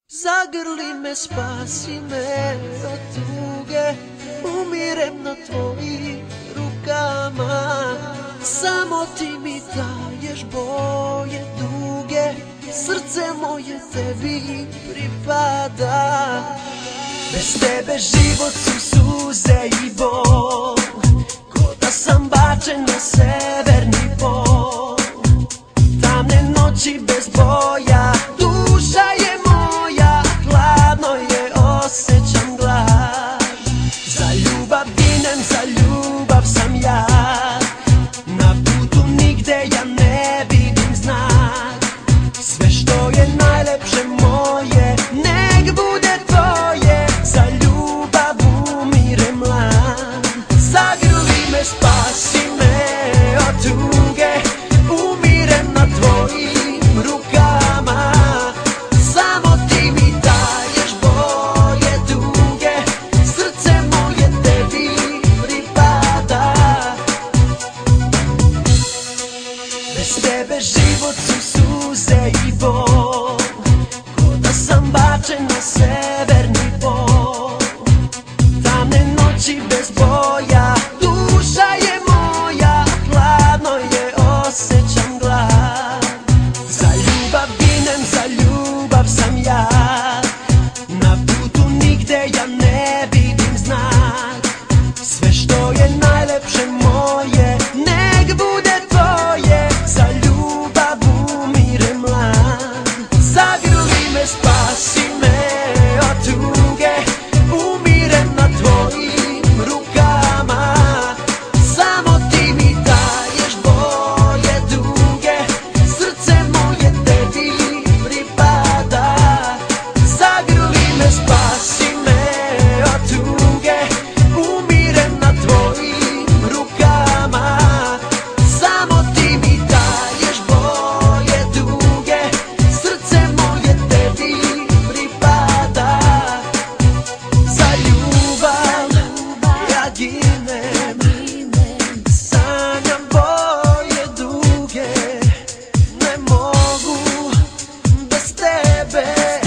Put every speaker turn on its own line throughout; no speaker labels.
Zagrli me, spasi me od tuge, umirem na tvojim rukama. Samo ti mi daješ boje duge, srce moje tebi pripada. Bez tebe život su suze i bol, ko da sam bačen na severni pol. Tamne noći bez boja, duša je moja, hladno je, osjećam glad. Za ljubav ginem, za ljubav sam ja, na putu nigde ja ne vidim znak. Sve što je najlepše moje, nek bude tvoje, za ljubav umirem mlad. Zagrli me, spasi me od tuge, umirem na tvojim rukama. Samo ti mi daješ boje duge, srce moje tebi pripada. Bez tebe život su suze i bol, ko da sam bačen na severni pol. Tamne noći bez boja, duša je moja, hladno je, osjećam glad. Za ljubav ginem, za ljubav sam ja, na putu nigde ja ne vidim znak. Sve što je najlepše moje, nek bude tvoje, za ljubav umirem mlad. Zagrli me, spasi me od tuge, umirem na tvojim rukama. Samo ti mi daješ boje duge, srce moje tebi pripada. Zagrli me, spasi me od tuge, umirem na tvojim rukama. Samo ti mi daješ boje duge, srce moje tebi pripada. Za ljubav ja ginem, sanjam boje duge, ne mogu bez tebe,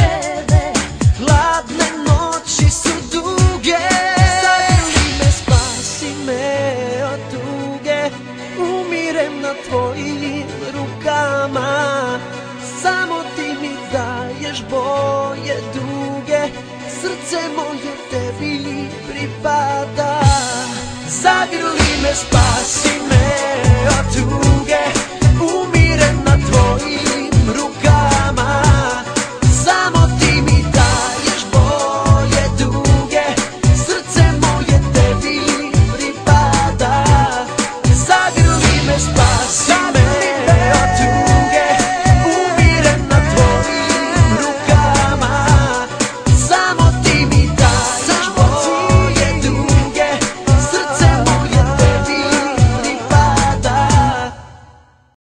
hladne noći su duge. Zagrli me, spasi me od tuge, umirem na tvojim rukama. Samo ti mi daješ boje duge, srce moje tebi pripada. Zagrli me, spasi me od tuge,